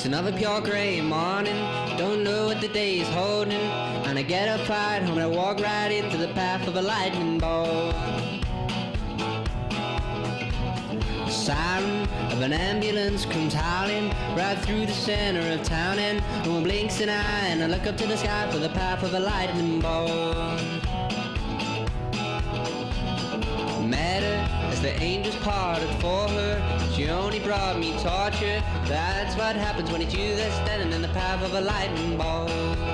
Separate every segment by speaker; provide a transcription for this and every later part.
Speaker 1: another pure gray morning, don't know what the day is holding, and I get up right home and I walk right into the path of a lightning bolt. The siren of an ambulance comes howling right through the center of town, and no one blinks an eye, and I look up to the sky for the path of a lightning bolt. Met her as the angels parted for her, she only brought me torture. That's what happens when it's you that's standing in the path of a lightning bolt.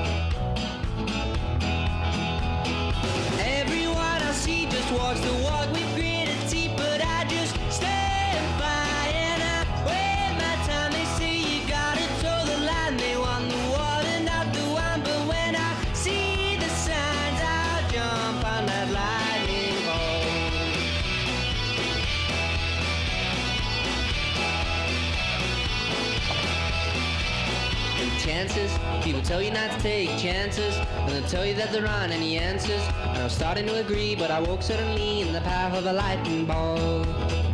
Speaker 1: Everyone I see just walks the walk with gritted teeth, but I just stand by and I wait my time. They say you gotta toe the line, they want the water, not the wine, but when I see the signs, I'll jump on that lightning bolt. Chances, people tell you not to take chances, and they'll tell you that there aren't any answers, and I was starting to agree, but I woke suddenly in the path of a lightning bolt.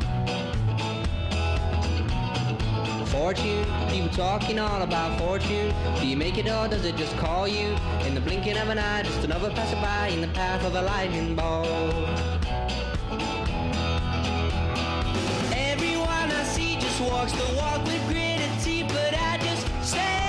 Speaker 1: Fortune, people talking all about fortune. Do you make it or does it just call you? In the blinking of an eye, just another passerby in the path of a lightning bolt. Everyone I see just walks the walk with gritted teeth, but I just stand.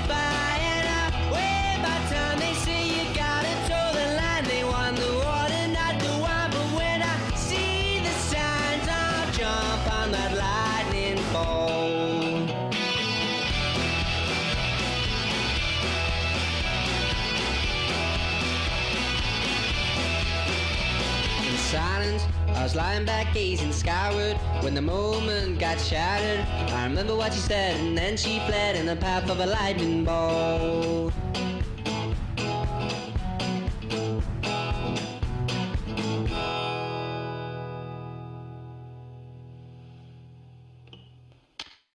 Speaker 1: Silence, I was lying back gazing skyward when the moment got shattered. I remember what she said, and then she fled in the path of a lightning bolt.